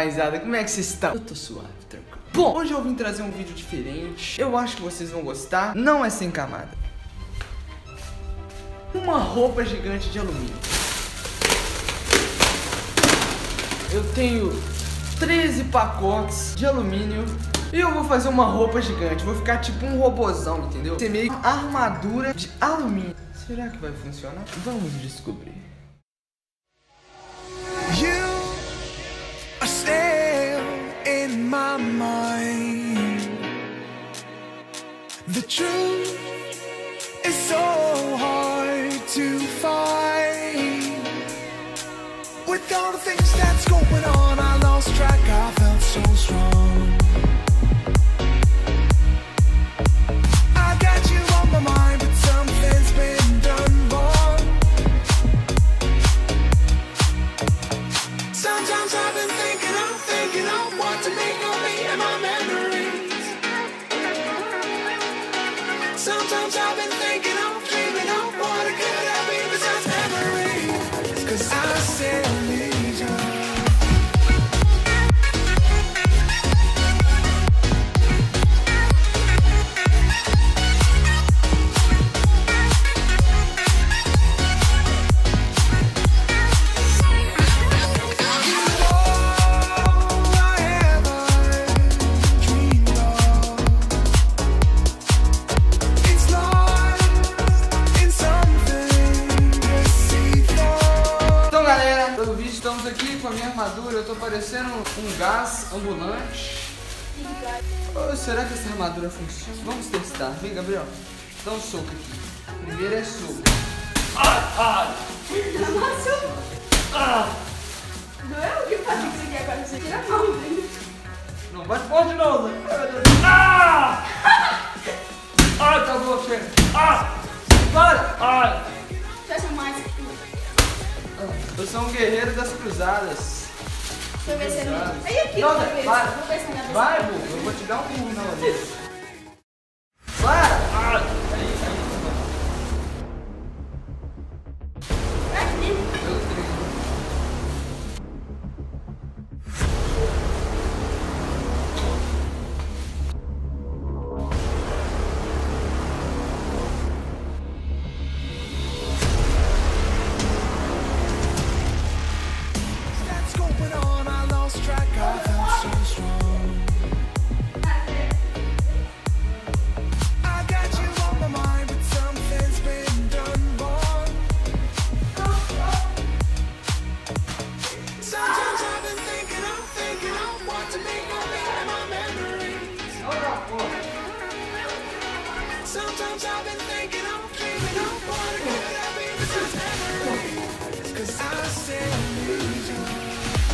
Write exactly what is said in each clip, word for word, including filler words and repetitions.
rapaziada, como é que vocês estão? Eu tô suave, tranquilo. Bom, hoje eu vim trazer um vídeo diferente. Eu acho que vocês vão gostar. Não é sem camada. Uma roupa gigante de alumínio. Eu tenho treze pacotes de alumínio e eu vou fazer uma roupa gigante. Vou ficar tipo um robozão, entendeu? Ser meio uma armadura de alumínio. Será que vai funcionar? Vamos descobrir. You are still in my mind. The truth is so hard to find. With all the things that's going on, I lost track, I felt so strong. I got you on my mind, but something's been done wrong. Sometimes I've been thinking, I'm thinking of what to make of me and my memories. Sometimes I've been thinking, I'm dreaming of what it could have been besides memories. Cause I still need you. Estamos aqui com a minha armadura, eu tô parecendo um gás ambulante. Oh, será que essa armadura funciona? Vamos testar. Vem, Gabriel. Dá um soco aqui. Primeiro é soco. Ai, ai. Ah. Doeu? O que faz isso aqui agora? Você tira a mão dele. Não, bate forte de novo. Ah! Ai, tá bom, chega. Ah! Para! Ai! Fecha mais aqui. Eu sou um guerreiro das cruzadas. Deixa eu ver se ele... Aí aqui, não, vou ver. para. Vou ver se ele vai, Bu, eu vou te dar um burro na cabeça. Para! Ah, aí, aí. Aqui. Eu treino. Sometimes I've been thinking, I'm dreaming of what it could have been besides memories. Cause I still need you.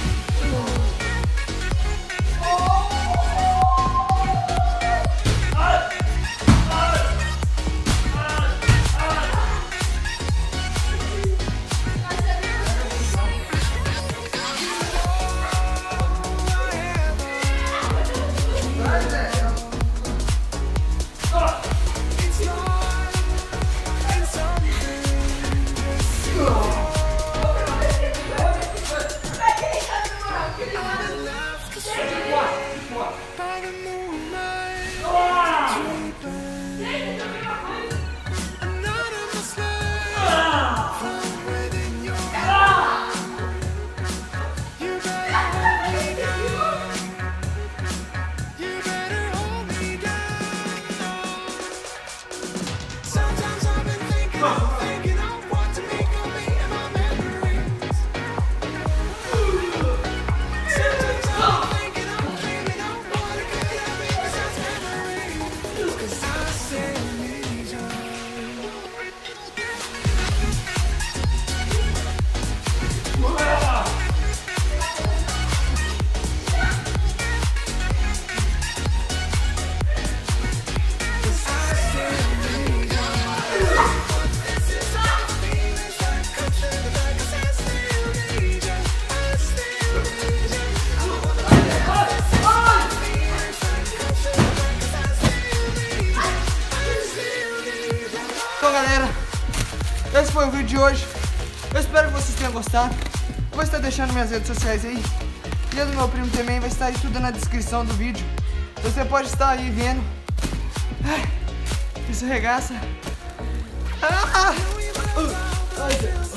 Esse foi o vídeo de hoje. Eu espero que vocês tenham gostado. Eu vou estar deixando minhas redes sociais aí. e a do meu primo também, vai estar aí tudo na descrição do vídeo. Você pode estar aí vendo. Ai, isso arregaça. Ah! Uh, ai, Deus.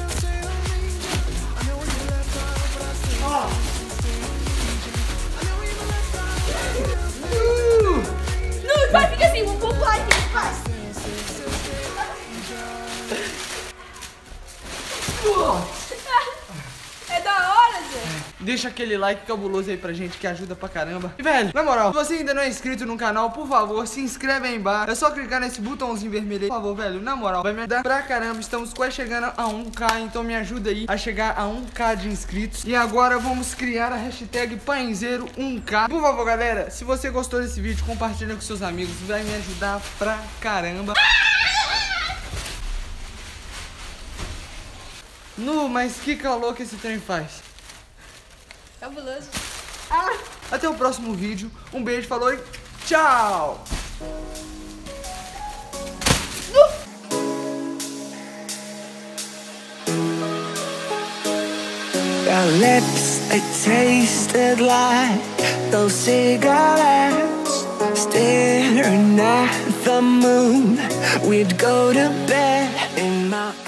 Oh. Uh. Não, vai ficar assim, vamos pular aqui, vai. Uh. É da hora, Zé. Deixa aquele like cabuloso aí pra gente que ajuda pra caramba. E velho, na moral, se você ainda não é inscrito no canal, por favor, se inscreve aí embaixo. É só clicar nesse botãozinho vermelho aí. Por favor, velho, na moral, vai me ajudar pra caramba. Estamos quase chegando a um K, então me ajuda aí a chegar a um K de inscritos. E agora vamos criar a hashtag Pãezeiro um K. Por favor, galera, se você gostou desse vídeo, compartilha com seus amigos. Vai me ajudar pra caramba. Nu, mas que calor que esse trem faz. Cabuloso. Ah, até o próximo vídeo. Um beijo, falou e tchau! Your lips, they tasted like those cigarettes. Staring at the moon, we'd go to bed in my